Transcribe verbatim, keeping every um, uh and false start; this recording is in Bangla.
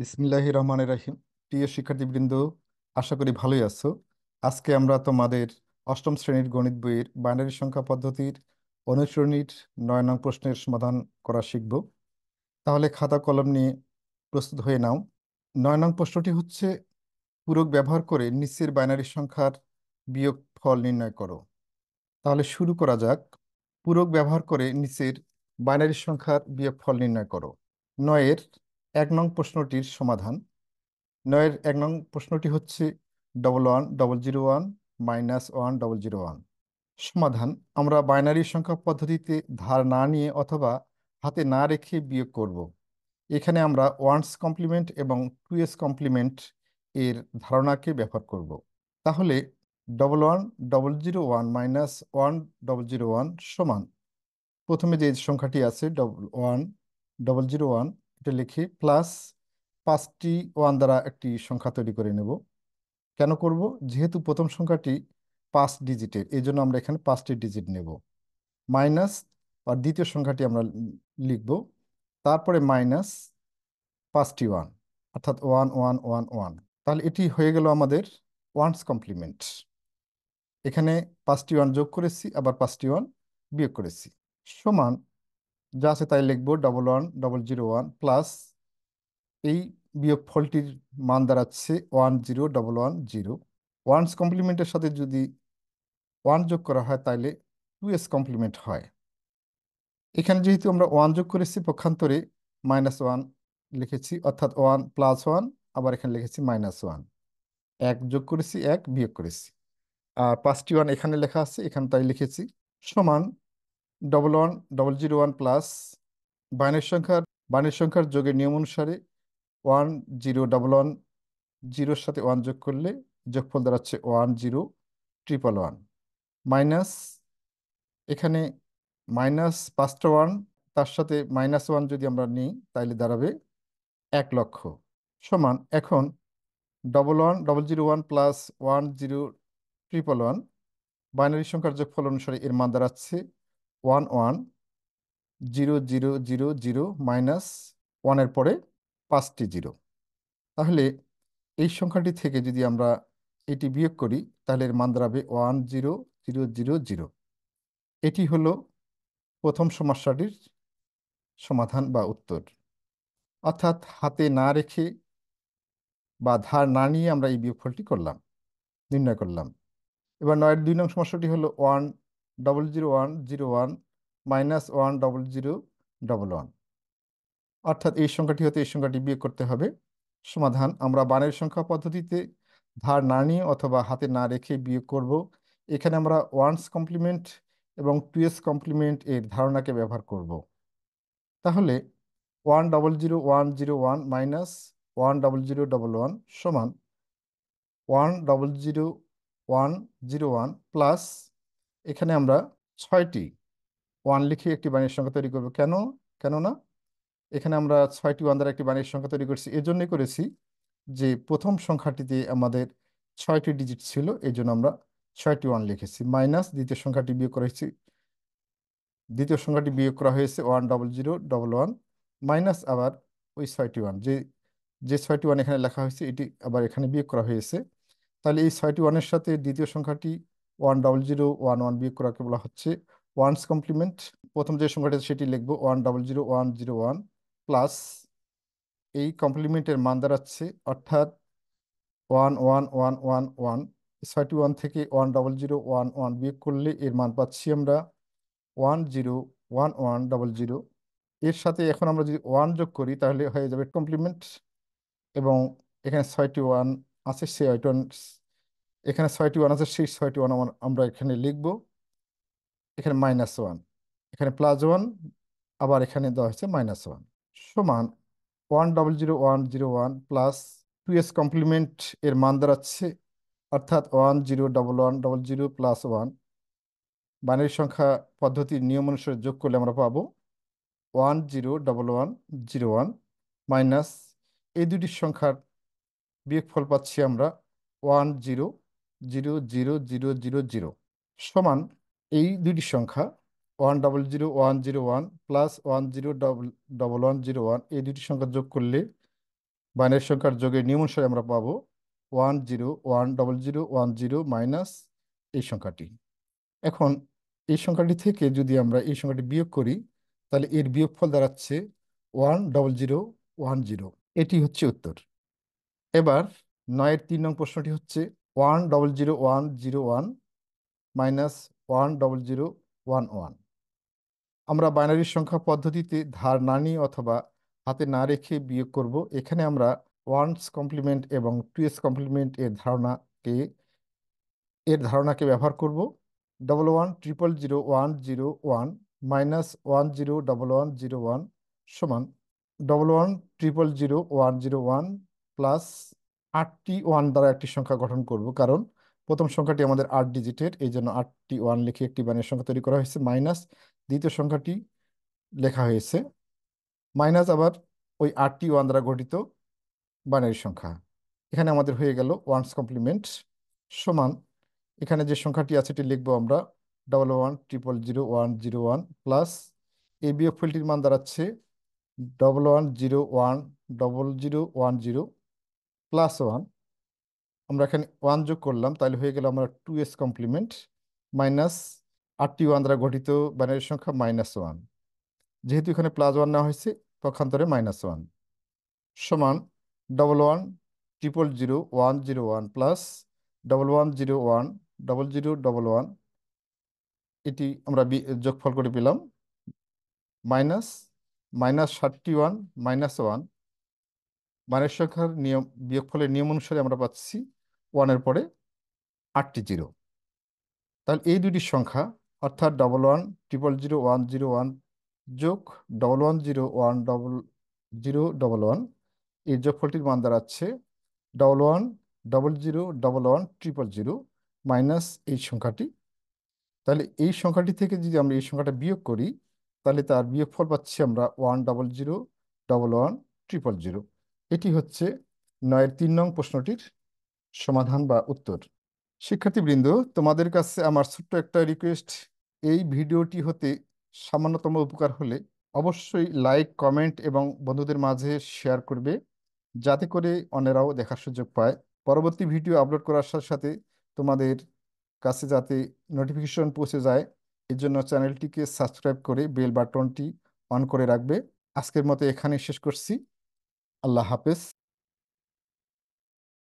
বিসমিল্লাহির রহমানির রহিম। প্রিয় শিক্ষার্থীবৃন্দ, আশা করি ভালোই আছো। আজকে আমরা তোমাদের অষ্টম শ্রেণীর গণিত বইয়ের বাইনারি সংখ্যা পদ্ধতির অনুসরণীর নয় নং প্রশ্নের সমাধান করা শিখব। তাহলে খাতা কলম নিয়ে প্রস্তুত হয়ে নাও। নয় নং প্রশ্নটি হচ্ছে, পূরক ব্যবহার করে নিচের বাইনারি সংখ্যার বিয়োগফল নির্ণয় করো। তাহলে শুরু করা যাক। পূরক ব্যবহার করে নিচের বাইনারি সংখ্যার বিয়োগফল নির্ণয় করো। নয়ের এক নং প্রশ্নটির সমাধান। নয়ের এক নং প্রশ্নটি হচ্ছে double one double zero one minus one double zero one. সমাধান: আমরা বাইনারি সংখ্যা পদ্ধতিতে ধার না নিয়ে অথবা হাতে না রেখে বিয়োগ করব। এখানে আমরা ওয়ানস কমপ্লিমেন্ট এবং টু এস কমপ্লিমেন্ট এর ধারণাকে ব্যবহার করব। তাহলে double one double zero one minus one double zero one সমান, প্রথমে যে সংখ্যাটি আছে double one double zero one, এটা লিখে প্লাস পাঁচটি ওয়ান দ্বারা একটি সংখ্যা তৈরি করে নেব। কেন করব? যেহেতু প্রথম সংখ্যাটি পাঁচ ডিজিটের, এই জন্য আমরা এখানে পাঁচটি ডিজিট নেব। মাইনাস, আর দ্বিতীয় সংখ্যাটি আমরা লিখব, তারপরে মাইনাস পাঁচটি ওয়ান, অর্থাৎ ওয়ান ওয়ান ওয়ান ওয়ান। তাহলে এটি হয়ে গেল আমাদের ওয়ানস কমপ্লিমেন্ট। এখানে পাঁচটি ওয়ান যোগ করেছি, আবার পাঁচটি ওয়ান বিয়োগ করেছি। সমান, যা আছে তাই লিখব, double one double zero one plus এই বিয়োগফলটির মান দাঁড়াচ্ছে one zero double one zero. One's কমপ্লিমেন্টের সাথে যদি ওয়ান যোগ করা হয় তাহলে টু এস কমপ্লিমেন্ট হয়। এখানে যেহেতু আমরা ওয়ান যোগ করেছি, পক্ষান্তরে মাইনাস ওয়ান লিখেছি, অর্থাৎ ওয়ান প্লাস ওয়ান, আবার এখানে লিখেছি মাইনাস ওয়ান। এক যোগ করেছি, এক বিয়োগ করেছি, আর পাঁচটি ওয়ান এখানে লেখা আছে, এখানে তাই লিখেছি। সমান double one double zero one plus binary সংখ্যার বাইনারি সংখ্যার যোগের নিয়ম অনুসারে ওয়ান জিরো ডবল ওয়ান জিরোর সাথে ওয়ান যোগ করলে যোগফল দাঁড়াচ্ছে one zero triple one. Minus, এখানে মাইনাস পাঁচটা ওয়ান, তার সাথে মাইনাস ওয়ান যদি আমরা নিই তাহলে দাঁড়াবে এক লক্ষ। সমান, এখন double one double zero one plus one zero triple one, binary সংখ্যার যোগফল অনুসারে এর মান দাঁড়াচ্ছে one one zero zero zero zero minus ওয়ানের পরে পাঁচটি জিরো। তাহলে এই সংখ্যাটি থেকে যদি আমরা এটি বিয়োগ করি তাহলে এর মান দাঁড়াবে one zero zero zero zero. এটি হলো প্রথম সমস্যাটির সমাধান বা উত্তর। অর্থাৎ হাতে না রেখে বা ধার না নিয়ে আমরা এই বিয়োগফলটি করলাম, নির্ণয় করলাম। এবার নয়ের দুই নং সমস্যাটি হলো one double zero one zero one minus one double zero double one. অর্থাৎ এই সংখ্যাটি হতে এই সংখ্যাটি বিয়োগ করতে হবে। সমাধান: আমরা বানের সংখ্যা পদ্ধতিতে ধার না নিয়ে অথবা হাতে না রেখে বিয়োগ করব। এখানে আমরা ওয়ানস কমপ্লিমেন্ট এবং টু এস কমপ্লিমেন্ট এর ধারণাকে ব্যবহার করব। তাহলে one double zero one zero one minus one double zero double one সমান one double zero one zero one plus, এখানে আমরা ছয়টি ওয়ান লিখে একটি বানের সংখ্যা তৈরি করব। কেন? কেননা এখানে আমরা ছয়টি ওয়ান দ্বারা একটি বানের সংখ্যা তৈরি করছি, এজন্যই করেছি যে প্রথম সংখ্যাটিতে আমাদের ছয়টি ডিজিট ছিল, এই জন্য আমরা ছয়টি ওয়ান লিখেছি। মাইনাস দ্বিতীয় সংখ্যাটি বিয়োগ করা হয়েছে, দ্বিতীয় সংখ্যাটি বিয়োগ করা হয়েছে one double zero double one minus আবার ওই ছয়টি ওয়ান, যে যে ছয়টি ওয়ান এখানে লেখা হয়েছে এটি আবার এখানে বিয়োগ করা হয়েছে। তাহলে এই ছয়টি ওয়ানের সাথে দ্বিতীয় সংখ্যাটি one double zero one one বিয়োগ করাকে বলা হচ্ছে ওয়ানস কমপ্লিমেন্ট। প্রথম যে সংখ্যাটি সেটি লিখবো one double zero one zero one plus এই কমপ্লিমেন্টের মান দাঁড়াচ্ছে, অর্থাৎ one one one one one. ছয়টি ওয়ান থেকে one double zero one one বিয়োগ করলে এর মান পাচ্ছি আমরা one zero one one double zero. এর সাথে এখন আমরা যদি ওয়ান যোগ করি তাহলে হয়ে যাবে কমপ্লিমেন্ট, এবং এখানে ছয়টি ওয়ান আছে, সেই ওয়ান এখানে ছয়টি ওয়ান আছে, সেই ছয়টি ওয়ান আমরা এখানে লিখব। এখানে মাইনাস ওয়ান, এখানে প্লাস ওয়ান, আবার এখানে দেওয়া হয়েছে মাইনাস ওয়ান। সমান one double zero one zero one plus two's complement এর মান দাঁড়াচ্ছে, অর্থাৎ one zero double one double zero plus one. Binary সংখ্যা পদ্ধতির নিয়ম অনুসারে যোগ করলে আমরা পাবো one zero double one zero one minus এই দুটি সংখ্যার বিয়োগফল পাচ্ছি আমরা one zero zero zero zero zero zero. সমান এই দুটি সংখ্যা one double zero one zero one plus one zero double double one zero one, এই দুটি সংখ্যা যোগ করলে বাইনারি সংখ্যার যোগের নিয়ম অনুসারে আমরা পাবো one zero one double zero one zero minus এই সংখ্যাটি। এখন এই সংখ্যাটি থেকে যদি আমরা এই সংখ্যাটি বিয়োগ করি, তাহলে এর বিয়োগফল দাঁড়াচ্ছে one double zero one zero. এটি হচ্ছে উত্তর। এবার নয়ের তিন নং প্রশ্নটি হচ্ছে one double zero one zero one minus one double zero one one. আমরা বাইনারি সংখ্যা পদ্ধতিতে ধার না নিয়ে অথবা হাতে না রেখে বিয়োগ করব। এখানে আমরা ওয়ানস কমপ্লিমেন্ট এবং টুয়েস কমপ্লিমেন্ট এর ধারণাকে এর ধারণাকে ব্যবহার করব। Double one triple zero one zero one minus one zero double one zero one সমান double one triple zero one zero one plus আটটি ওয়ান দ্বারা একটি সংখ্যা গঠন করব, কারণ প্রথম সংখ্যাটি আমাদের আট ডিজিটের, এই জন্য আটটি ওয়ান লিখে একটি বাইনারি সংখ্যা তৈরি করা হয়েছে, মাইনাস দ্বিতীয় সংখ্যাটি লেখা হয়েছে মাইনাস আবার ওই আটটি ওয়ান দ্বারা গঠিত বাইনারি সংখ্যা। এখানে আমাদের হয়ে গেল ওয়ানস কমপ্লিমেন্ট সমান এখানে যে সংখ্যাটি আছে এটি লিখবো আমরা double one triple zero one zero one plus এই বিয়োগফলটির মান দাঁড়াচ্ছে double one zero one double zero one zero plus one. আমরা এখানে ওয়ান যোগ করলাম, তাহলে হয়ে গেল আমরা টু এস কমপ্লিমেন্ট মাইনাস আটটি ওয়ান দ্বারা গঠিত বাইনারি সংখ্যা মাইনাস ওয়ান। যেহেতু এখানে প্লাস ওয়ান নেওয়া হয়েছে পক্ষান্তরে মাইনাস ওয়ান সমান double one triple zero one zero one plus double one zero one double zero double one, এটি আমরা বি- যোগফল করে পেলাম মাইনাস মাইনাস ষাটটি ওয়ান মাইনাস ওয়ান। মানের সংখ্যার নিয়ম বিয়োগফলের নিয়ম অনুসারে আমরা পাচ্ছি ওয়ানের পরে আটটি জিরো। তাহলে এই দুটি সংখ্যা অর্থাৎ double one triple zero one zero one যোগ double one zero one double zero double one, এর যোগফলটির মান দাঁড়াচ্ছে double one double zero double one triple zero minus এই সংখ্যাটি। তাহলে এই সংখ্যাটি থেকে যদি আমরা এই সংখ্যাটা বিয়োগ করি, তাহলে তার বিয়োগফল পাচ্ছি আমরা one double zero double one triple zero. এটি হচ্ছে নয়ের তিন নং প্রশ্নটির সমাধান বা উত্তর। শিক্ষার্থীবৃন্দ, তোমাদের কাছে আমার ছোট্ট একটা রিকোয়েস্ট, এই ভিডিওটি হতে সামান্যতম উপকার হলে অবশ্যই লাইক কমেন্ট এবং বন্ধুদের মাঝে শেয়ার করবে, যাতে করে অন্যরাও দেখার সুযোগ পায়। পরবর্তী ভিডিও আপলোড করার সাথে সাথে তোমাদের কাছে যাতে নোটিফিকেশন পৌঁছে যায়, এর জন্য চ্যানেলটিকে সাবস্ক্রাইব করে বেল বাটনটি অন করে রাখবে। আজকের মতো এখানে শেষ করছি। আল্লাহ হাফেজ।